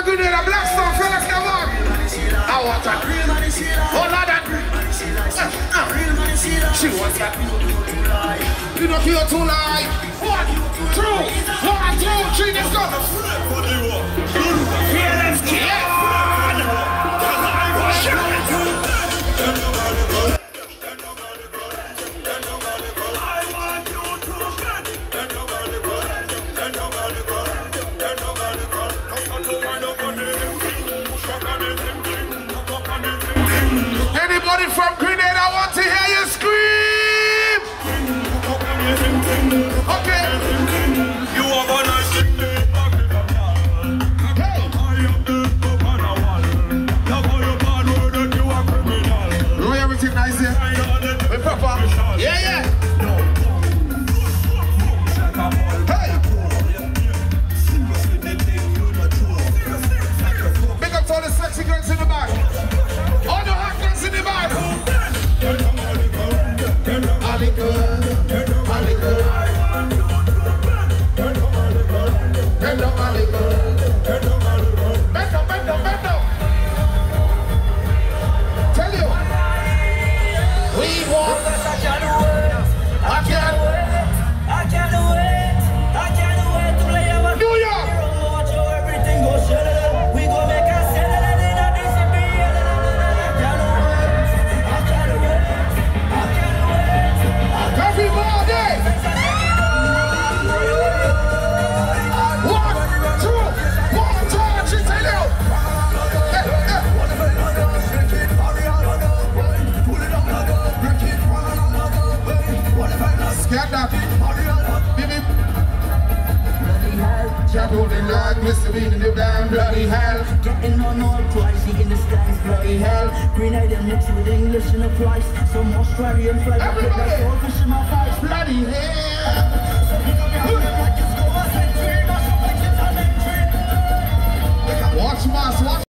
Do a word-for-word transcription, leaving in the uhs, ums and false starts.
a grenade, a black stone, fellas, come on. I want that. Oh, Lord, that. Uh, uh. She wants that. You don't feel too light. One, two, one, two, three, let's go. Here, let's get it. Anybody from Grenada, I want to hear you scream. Okay. You are gonna sing the hey. Roy, everything nice here? We proper? Yeah, yeah. Hey. Big up to all the sexy girls in the back. All the hot girls in the back. Ali good, Ali good. Bend up, Ali good. Bend up, bend up, bend up. Tell you, we want. I can't wait. I can't wait. I can't wait. I can't wait to play our New York. Watch how everything goes shut. We gon' make us sell it in a D C B. I can't wait. I can't wait. I can't wait. Everybody. One, two, one, two, three, tell you. Hey, hey. Scared that. Baby. Bloody hell. Shadowing like Mister Bean in the damn bloody hell. Getting on all pricey in the stands, bloody hell. Grenada mixed with English in the price. Some Australian flag. Everybody. Fish in my face. Bloody hell. Watch mass, watch.